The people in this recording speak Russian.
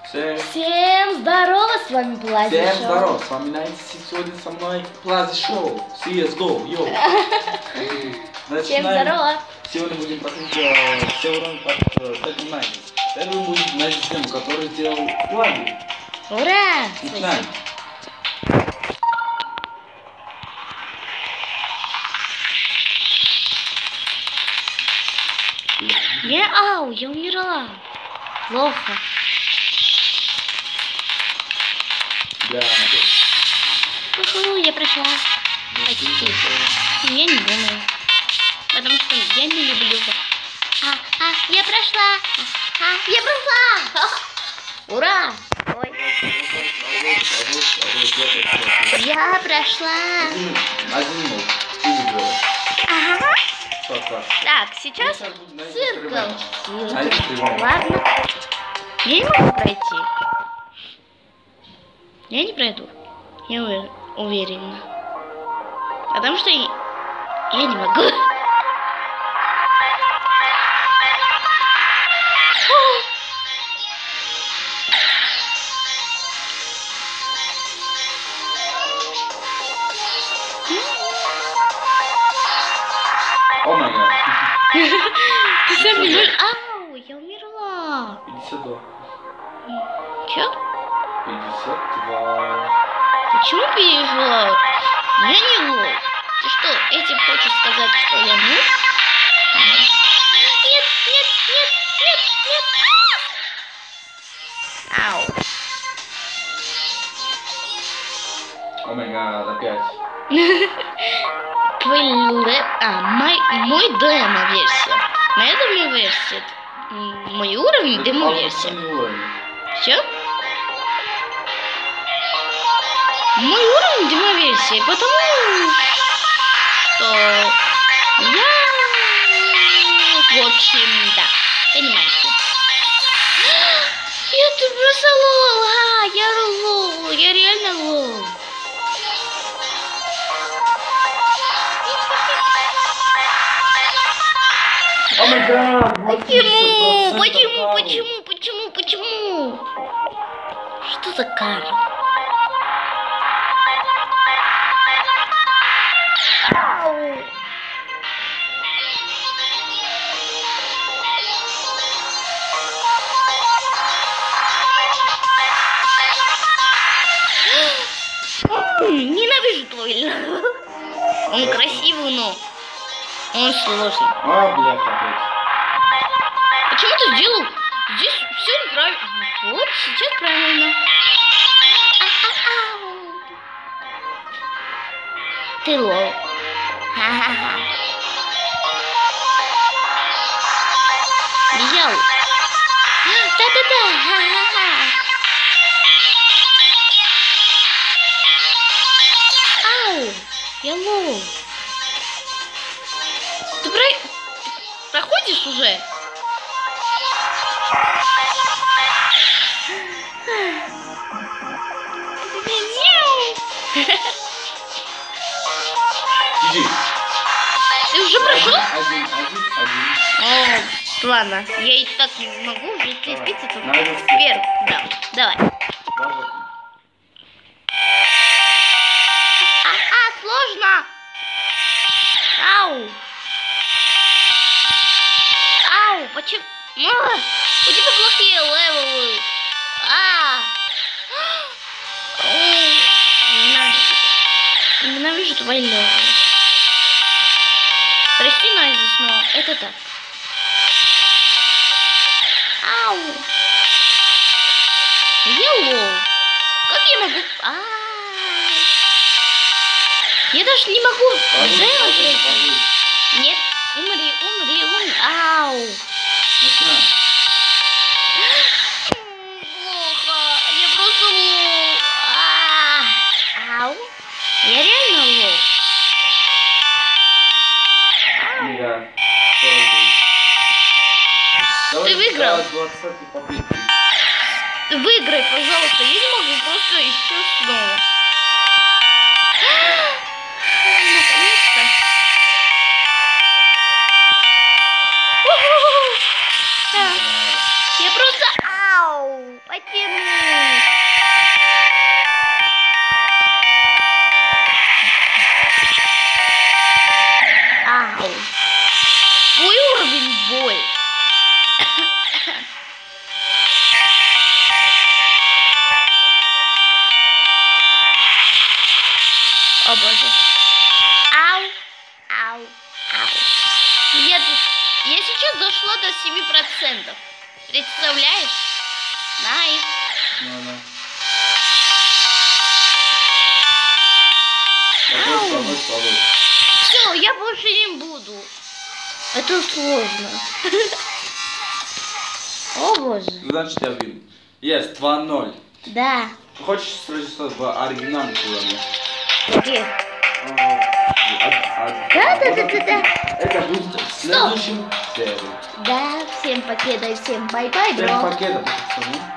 Всем здорово, с вами Плази Шоу. Всем здорово, с вами сегодня со мной Плази Шоу, CSGO, йоу. Всем здорово. Сегодня будем проходить все уровни под Dead Night. Первый будет на систему, который сделал Плази. Ура! Начинаем. Я умерла. Плохо. Да. Я прошла. Почти. Я не думаю. Потому что я не люблю. Я прошла. Я прошла. Ура! Ой. Я прошла. Один ты выиграла. Ага. Так, сейчас циркл. Ладно. Ладно. Я не могу пройти. Я не пройду. Я уверена. Потому что я не могу. О май гад. Ты сам не можешь... Ау, я умерла. 52. Чё? 52. Почему пережила? Я не лол. Ты что, этим хочешь сказать, что я ну? Нет. Ау. О май гад, опять. Мой демо-версия. Моя демо-версия. Мой уровень демо-версия. Все? Мой уровень демо-версии, потому что я... В общем, да. Понимаете. Я просто лол. Я лол. Я реально лол. О май гад! Почему? Что за карма? Ау! Ненавижу твой. Он красивый, но он сложный. Блядь, опять. Почему ты сделал? Здесь все неправильно. Вот, сейчас правильно. Ты лол. Ха-ха-ха. Взял. Да-да-да. Ха-ха-ха. Ау. Я лол. Ты проходишь уже? Иди. Ты уже прошел? Один. О, ладно, я и так не могу уже спиться тут. Надо Вверх, да, давай. Сложно. Ау, почему? У тебя плохие левелы. Ненавижу твои левелы. Прости, Найзис, но это так. Ау. Еллоу. Как я могу... Я даже не могу пройти. Нет, умри. Ау. Начинаем. Плохо. Я просто лол. Ау. Я реально лол. Мига. Ты выиграл. 20 попытки. Выиграй, пожалуйста. Я не могу просто еще снова. Наконец-то. Я просто... Ау! Почему? до 7%. Представляешь? Найс. Ну. Ау. Побольше. Все, я больше не буду. Это сложно. О боже. Значит, я вин. Есть, 2-0. Да. Хочешь сразиться в оригинальном плане? Окей. Да. Да. Это будет в следующем серии. Да, всем покеда и всем бай-бай, Всем бро. покеда, пацаны.